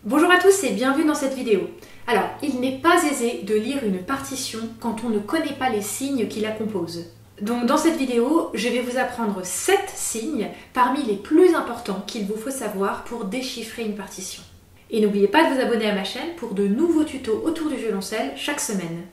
Bonjour à tous et bienvenue dans cette vidéo. Alors, il n'est pas aisé de lire une partition quand on ne connaît pas les signes qui la composent. Donc dans cette vidéo, je vais vous apprendre 7 signes parmi les plus importants qu'il vous faut savoir pour déchiffrer une partition. Et n'oubliez pas de vous abonner à ma chaîne pour de nouveaux tutos autour du violoncelle chaque semaine.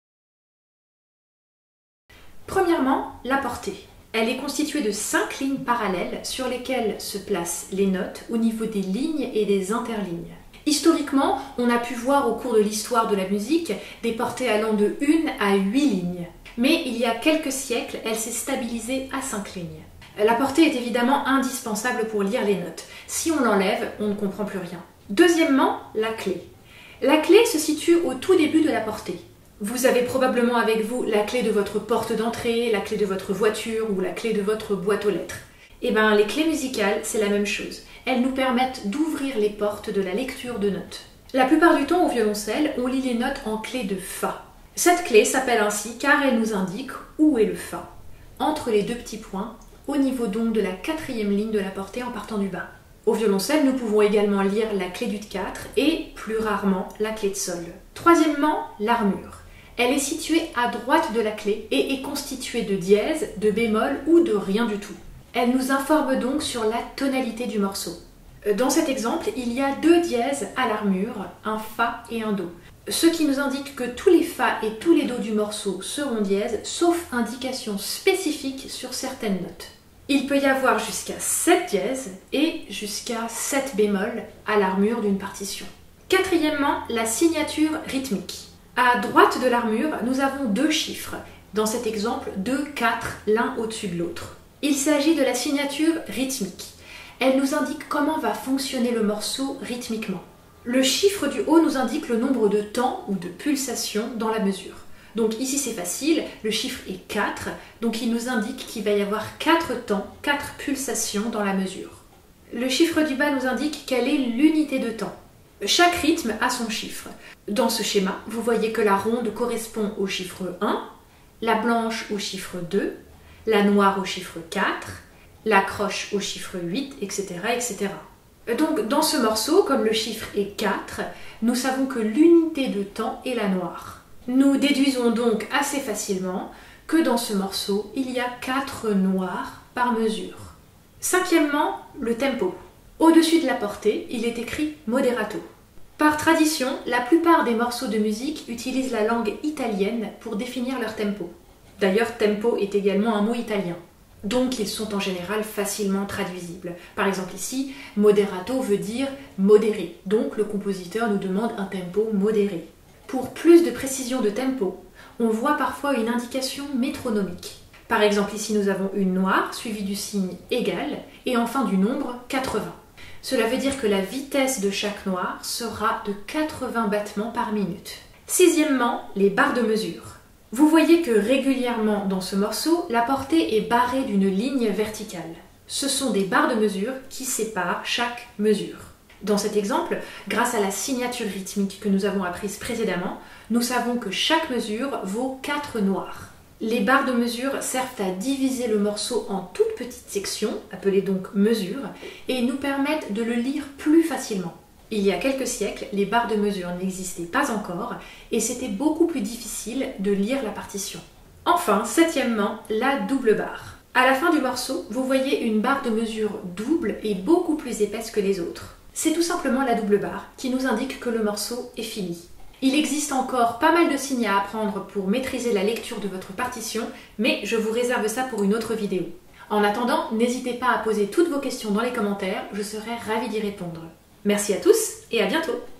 Premièrement, la portée. Elle est constituée de 5 lignes parallèles sur lesquelles se placent les notes au niveau des lignes et des interlignes. Historiquement, on a pu voir au cours de l'histoire de la musique des portées allant de 1 à 8 lignes. Mais il y a quelques siècles, elle s'est stabilisée à 5 lignes. La portée est évidemment indispensable pour lire les notes. Si on l'enlève, on ne comprend plus rien. Deuxièmement, la clé. La clé se situe au tout début de la portée. Vous avez probablement avec vous la clé de votre porte d'entrée, la clé de votre voiture ou la clé de votre boîte aux lettres. Eh bien, les clés musicales, c'est la même chose. Elles nous permettent d'ouvrir les portes de la lecture de notes. La plupart du temps au violoncelle, on lit les notes en clé de Fa. Cette clé s'appelle ainsi car elle nous indique où est le Fa, entre les deux petits points, au niveau donc de la 4e ligne de la portée en partant du bas. Au violoncelle, nous pouvons également lire la clé d'Ut 4 et, plus rarement, la clé de Sol. Troisièmement, l'armure. Elle est située à droite de la clé et est constituée de dièse, de bémol ou de rien du tout. Elle nous informe donc sur la tonalité du morceau. Dans cet exemple, il y a 2 dièses à l'armure, un Fa et un Do. Ce qui nous indique que tous les Fa et tous les Do du morceau seront dièses, sauf indication spécifique sur certaines notes. Il peut y avoir jusqu'à 7 dièses et jusqu'à 7 bémols à l'armure d'une partition. Quatrièmement, la signature rythmique. À droite de l'armure, nous avons 2 chiffres. Dans cet exemple, 2, 4, l'un au-dessus de l'autre. Il s'agit de la signature rythmique. Elle nous indique comment va fonctionner le morceau rythmiquement. Le chiffre du haut nous indique le nombre de temps ou de pulsations dans la mesure. Donc ici c'est facile, le chiffre est 4, donc il nous indique qu'il va y avoir 4 temps, 4 pulsations dans la mesure. Le chiffre du bas nous indique quelle est l'unité de temps. Chaque rythme a son chiffre. Dans ce schéma, vous voyez que la ronde correspond au chiffre 1, la blanche au chiffre 2, la noire au chiffre 4, la croche au chiffre 8, etc., etc. Donc dans ce morceau, comme le chiffre est 4, nous savons que l'unité de temps est la noire. Nous déduisons donc assez facilement que dans ce morceau, il y a 4 noirs par mesure. Cinquièmement, le tempo. Au-dessus de la portée, il est écrit moderato. Par tradition, la plupart des morceaux de musique utilisent la langue italienne pour définir leur tempo. D'ailleurs, tempo est également un mot italien. Donc ils sont en général facilement traduisibles. Par exemple ici, moderato veut dire modéré. Donc le compositeur nous demande un tempo modéré. Pour plus de précision de tempo, on voit parfois une indication métronomique. Par exemple ici nous avons une noire suivie du signe égal et enfin du nombre 80. Cela veut dire que la vitesse de chaque noire sera de 80 battements par minute. Sixièmement, les barres de mesure. Vous voyez que régulièrement dans ce morceau, la portée est barrée d'une ligne verticale. Ce sont des barres de mesure qui séparent chaque mesure. Dans cet exemple, grâce à la signature rythmique que nous avons apprise précédemment, nous savons que chaque mesure vaut 4 noirs. Les barres de mesure servent à diviser le morceau en toutes petites sections, appelées donc mesures, et nous permettent de le lire plus facilement. Il y a quelques siècles, les barres de mesure n'existaient pas encore, et c'était beaucoup plus difficile de lire la partition. Enfin, septièmement, la double barre. À la fin du morceau, vous voyez une barre de mesure double et beaucoup plus épaisse que les autres. C'est tout simplement la double barre qui nous indique que le morceau est fini. Il existe encore pas mal de signes à apprendre pour maîtriser la lecture de votre partition, mais je vous réserve ça pour une autre vidéo. En attendant, n'hésitez pas à poser toutes vos questions dans les commentaires, je serai ravie d'y répondre. Merci à tous et à bientôt!